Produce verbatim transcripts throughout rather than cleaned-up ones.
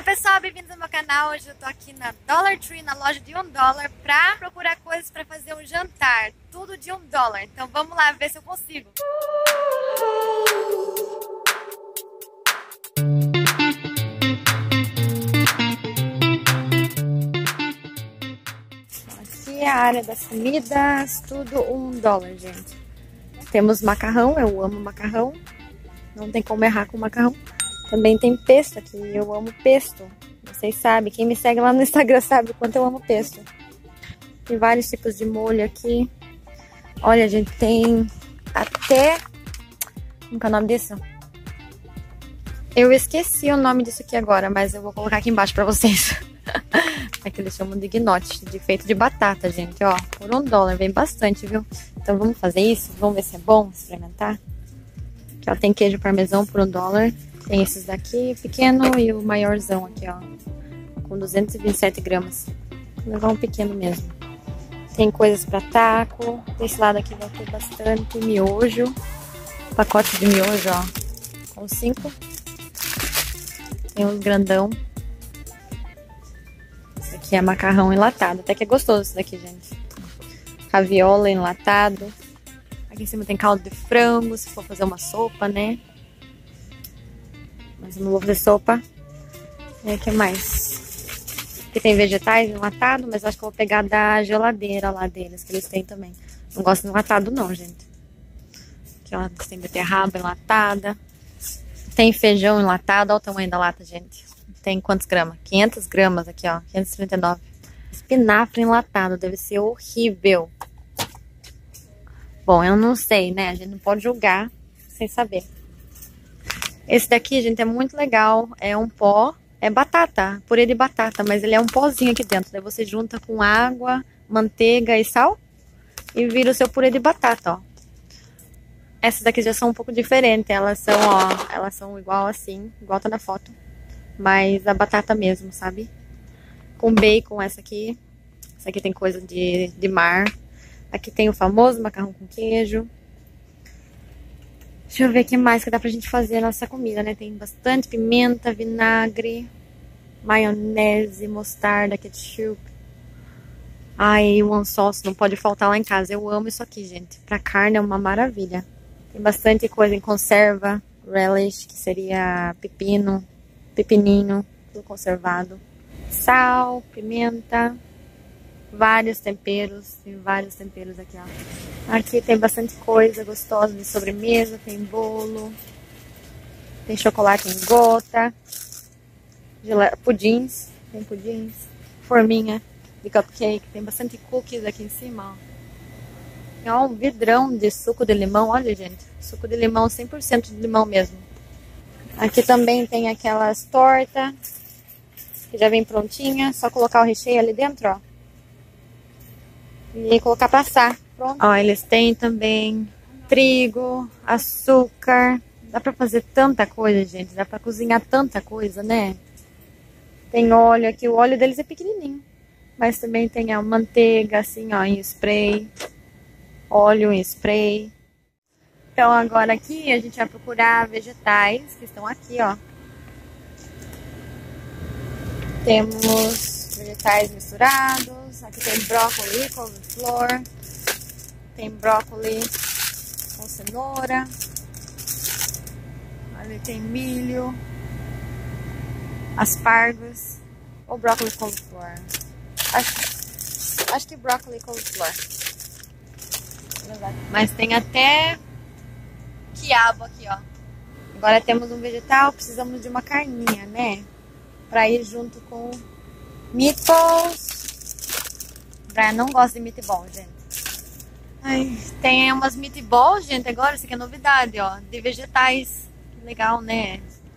Oi pessoal, bem-vindos ao meu canal. Hoje eu tô aqui na Dollar Tree, na loja de um dólar, pra procurar coisas pra fazer um jantar. Tudo de um dólar. Então vamos lá ver se eu consigo. Aqui é a área das comidas, tudo um dólar, gente. Temos macarrão, eu amo macarrão. Não tem como errar com macarrão. Também tem pesto aqui, eu amo pesto. Vocês sabem, quem me segue lá no Instagram sabe o quanto eu amo pesto. Tem vários tipos de molho aqui. Olha, gente, tem até... Como que é o nome disso? Eu esqueci o nome disso aqui agora, mas eu vou colocar aqui embaixo pra vocês. Aqui eles chamam de gnote, de feito de batata, gente, ó. Por um dólar, vem bastante, viu? Então vamos fazer isso, vamos ver se é bom experimentar. Aqui, ó, tem queijo parmesão por um dólar. Tem esses daqui, pequeno, e o maiorzão aqui, ó, com duzentos e vinte e sete gramas. Vou levar um pequeno mesmo. Tem coisas pra taco. Desse lado aqui vai ter bastante miojo. Pacote de miojo, ó, com cinco. Tem uns grandão. Esse aqui é macarrão enlatado. Até que é gostoso esse daqui, gente. Raviola enlatado. Aqui em cima tem caldo de frango, se for fazer uma sopa, né? Mas eu não vou fazer sopa. E o que mais? Aqui tem vegetais enlatados, mas acho que eu vou pegar da geladeira lá deles, que eles têm também. Não gosto de enlatado não, gente. Aqui, ó, tem beterraba enlatada. Tem feijão enlatado. Olha o tamanho da lata, gente. Tem quantos gramas? quinhentos gramas aqui, ó. quinhentos e trinta e nove. Espinafre enlatado. Deve ser horrível. Bom, eu não sei, né? A gente não pode julgar sem saber. Esse daqui, gente, é muito legal. É um pó, é batata, purê de batata, mas ele é um pozinho aqui dentro. Daí você junta com água, manteiga e sal e vira o seu purê de batata, ó. Essas daqui já são um pouco diferentes. Elas são, ó, elas são igual assim, igual tá na foto. Mas a batata mesmo, sabe? Com bacon, essa aqui. Essa aqui tem coisa de, de mar. Aqui tem o famoso macarrão com queijo. Deixa eu ver o que mais que dá pra gente fazer a nossa comida, né? Tem bastante pimenta, vinagre, maionese, mostarda, ketchup. Ai, one sauce não pode faltar lá em casa. Eu amo isso aqui, gente. Pra carne é uma maravilha. Tem bastante coisa em conserva. Relish, que seria pepino, pepininho, tudo conservado. Sal, pimenta, vários temperos. Tem vários temperos aqui, ó. Aqui tem bastante coisa gostosa de sobremesa, tem bolo, tem chocolate em gota, pudins, tem pudins, forminha de cupcake, tem bastante cookies aqui em cima, ó. Tem ó, um vidrão de suco de limão, olha, gente, suco de limão, cem por cento de limão mesmo. Aqui também tem aquelas tortas, que já vem prontinha, só colocar o recheio ali dentro, ó. E colocar pra assar. Pronto. Ó, eles têm também trigo, açúcar. Dá pra fazer tanta coisa, gente. Dá pra cozinhar tanta coisa, né? Tem óleo aqui. O óleo deles é pequenininho. Mas também tem a manteiga, assim, ó, em spray. Óleo em spray. Então, agora aqui a gente vai procurar vegetais que estão aqui, ó. Temos vegetais misturados. Aqui tem brócolis, couve-flor. Tem brócolis com cenoura. Ali tem milho. Aspargos. Ou brócolis com couve-flor. Acho, acho que brócolis com couve-flor. Mas tem até quiabo aqui, ó. Agora temos um vegetal, precisamos de uma carninha, né? Pra ir junto com meatballs. Brian não gosta de meatball, gente. Ai, tem umas meatballs, gente, agora, isso aqui é novidade, ó, de vegetais. Legal, né?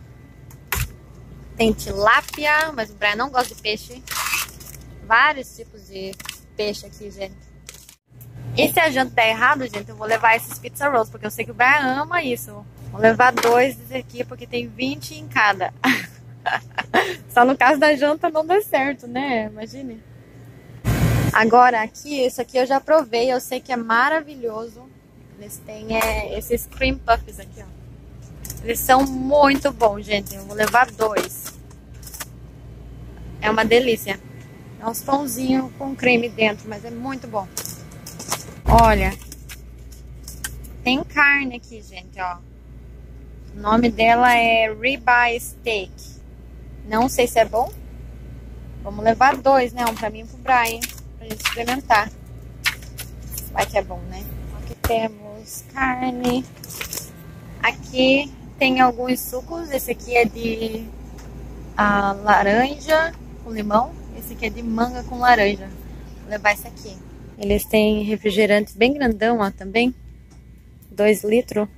Tem tilápia, mas o Brian não gosta de peixe. Vários tipos de peixe aqui, gente. E se a janta der errado, gente, eu vou levar esses pizza rolls, porque eu sei que o Brian ama isso. Vou levar dois desse aqui, porque tem vinte em cada. Só no caso da janta não deu certo, né? Imagine. Agora aqui, isso aqui eu já provei, eu sei que é maravilhoso. Eles têm é, esses cream puffs aqui, ó. Eles são muito bons, gente. Eu vou levar dois. É uma delícia. É uns pãozinhos com creme dentro, mas é muito bom. Olha, tem carne aqui, gente, ó. O nome dela é Ribeye Steak. Não sei se é bom. Vamos levar dois, né? Um pra mim e um pro Brian, pra gente experimentar. Vai que é bom, né? Aqui temos carne. Aqui tem alguns sucos. Esse aqui é de a, laranja com limão. Esse aqui é de manga com laranja. Vou levar esse aqui. Eles têm refrigerantes bem grandão, ó, também. dois litros.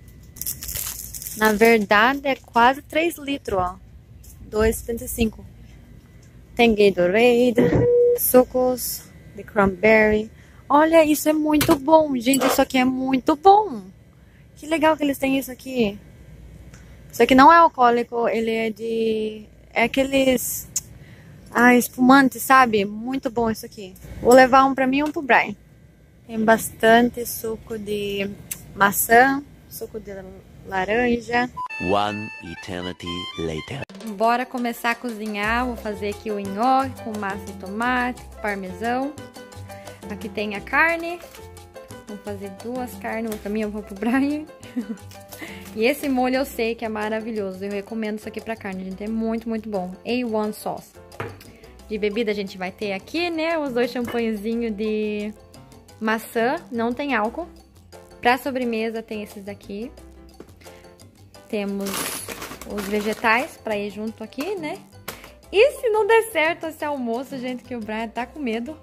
Na verdade é quase três litros, ó. dois e setenta e cinco. Tem Gatorade, sucos de cranberry. Olha, isso é muito bom. Gente, isso aqui é muito bom. Que legal que eles têm isso aqui. Isso aqui não é alcoólico, ele é de... É aqueles... Ah, espumante, sabe? Muito bom isso aqui. Vou levar um pra mim e um pro Brian. Tem bastante suco de maçã, suco de laranja. One eternity later. Bora começar a cozinhar. Vou fazer aqui o nhoque com massa de tomate, parmesão. Aqui tem a carne. Vou fazer duas carnes, uma pra mim e uma pro Brian. E esse molho eu sei que é maravilhoso. Eu recomendo isso aqui pra carne, gente. É muito, muito bom. A um Sauce. De bebida a gente vai ter aqui, né? Os dois champanhezinhos de maçã. Não tem álcool. Pra sobremesa tem esses daqui. Temos os vegetais pra ir junto aqui, né? E se não der certo esse almoço, gente, que o Brian tá com medo,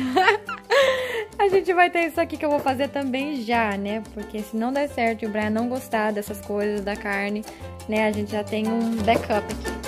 a gente vai ter isso aqui que eu vou fazer também já, né? Porque se não der certo e o Brian não gostar dessas coisas, da carne, né? A gente já tem um backup aqui.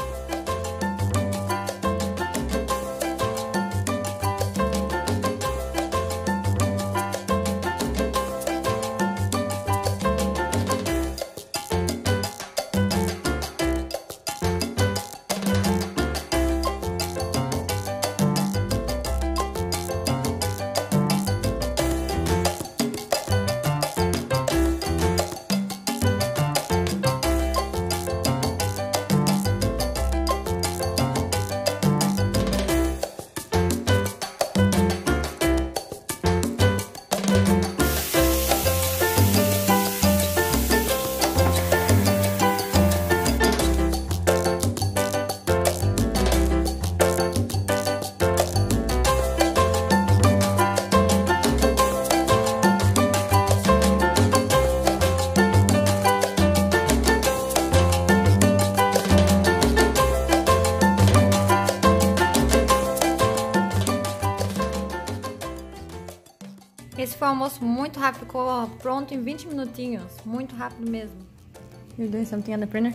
Esse foi um almoço muito rápido, ficou pronto em vinte minutinhos. Muito rápido mesmo. You doing something on the printer?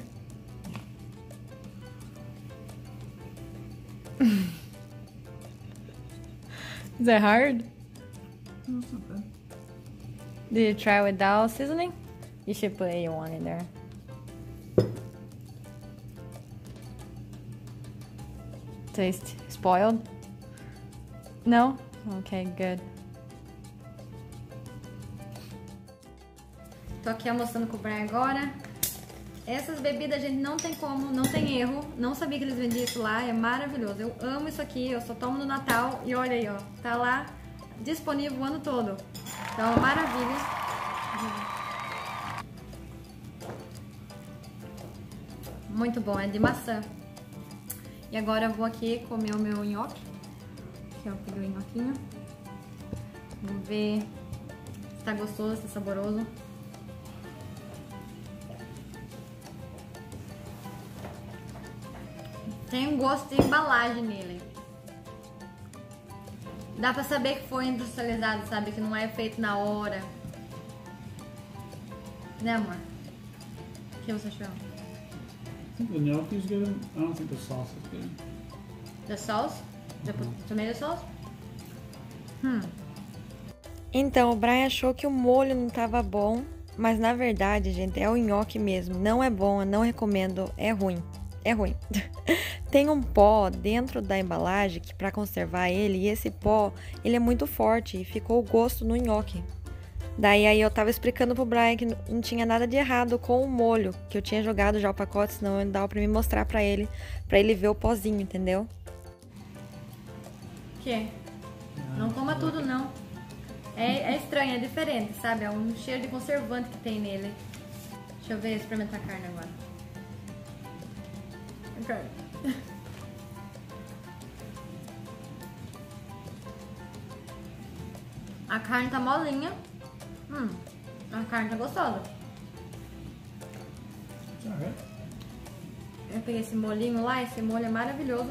Is that hard? No, it's not bad. Did you try without seasoning? You should put A one in there. Taste spoiled? No? Okay, good. Tô aqui almoçando com o Brian agora. Essas bebidas, gente, não tem como, não tem erro. Não sabia que eles vendiam isso lá, é maravilhoso. Eu amo isso aqui, eu só tomo no Natal. E olha aí, ó, tá lá disponível o ano todo. Então, é maravilha. Muito bom, é de maçã. E agora eu vou aqui comer o meu nhoque. Aqui, ó, peguei o nhoquinho. Vamos ver se tá gostoso, se tá saboroso. Tem um gosto de embalagem nele. Dá pra saber que foi industrializado, sabe? Que não é feito na hora. Né, amor? O que você achou? I think the gnocchi is good. I don't think the sauce is good. The sauce? The tomato sauce? Hum. Então, o Brian achou que o molho não tava bom. Mas na verdade, gente, é o nhoque mesmo. Não é bom, eu não recomendo. É ruim. É ruim. Tem um pó dentro da embalagem que para conservar ele, e esse pó, ele é muito forte e ficou o gosto no nhoque. Daí aí eu tava explicando pro Brian que não tinha nada de errado com o molho, que eu tinha jogado já o pacote, senão não dava pra me mostrar pra ele, pra ele ver o pozinho, entendeu? quê? Não coma tudo, não. É, é estranho, é diferente, sabe? É um cheiro de conservante que tem nele. Deixa eu ver, experimentar a carne agora. A carne. A carne tá molinha. Hum, a carne tá gostosa. Alright. Eu peguei esse molhinho lá, esse molho é maravilhoso.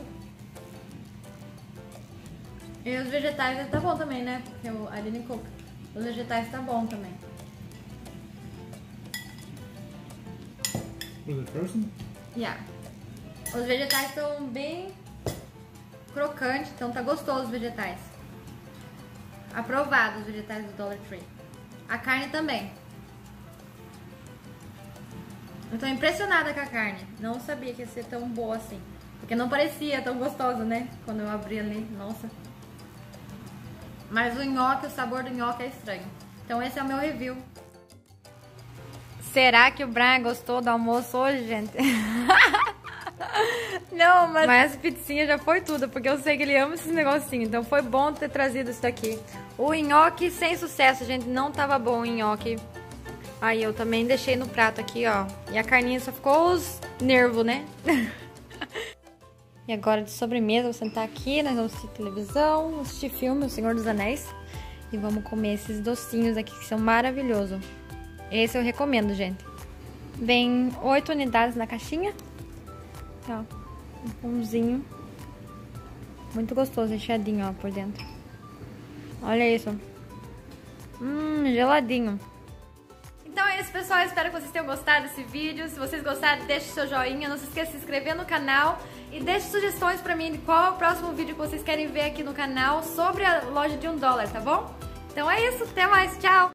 E os vegetais tá bom também, né? Porque o I didn't cook. Os vegetais tá bom também. Was it frozen? Yeah. Os vegetais estão bem crocantes, então tá gostoso os vegetais. Aprovado os vegetais do Dollar Tree. A carne também. Eu tô impressionada com a carne. Não sabia que ia ser tão boa assim. Porque não parecia tão gostosa, né? Quando eu abri ali. Nossa. Mas o nhoque, o sabor do nhoque é estranho. Então esse é o meu review. Será que o Brian gostou do almoço hoje, gente? Não, mas... mas essa pizzinha já foi tudo, porque eu sei que ele ama esses negocinhos. Então foi bom ter trazido isso daqui. O nhoque sem sucesso, gente. Não tava bom o nhoque. Aí eu também deixei no prato aqui, ó. E a carninha só ficou os nervos, né? E agora de sobremesa, vou sentar aqui, nós vamos assistir televisão, assistir filme, O Senhor dos Anéis. E vamos comer esses docinhos aqui que são maravilhosos. Esse eu recomendo, gente. Vem oito unidades na caixinha. Ó, um pãozinho. Muito gostoso, recheadinho, ó, por dentro. Olha isso. Hum, geladinho. Então é isso, pessoal. Eu espero que vocês tenham gostado desse vídeo. Se vocês gostaram, deixe seu joinha. Não se esqueça de se inscrever no canal. E deixe sugestões pra mim de qual é o próximo vídeo que vocês querem ver aqui no canal sobre a loja de um dólar, tá bom? Então é isso. Até mais. Tchau!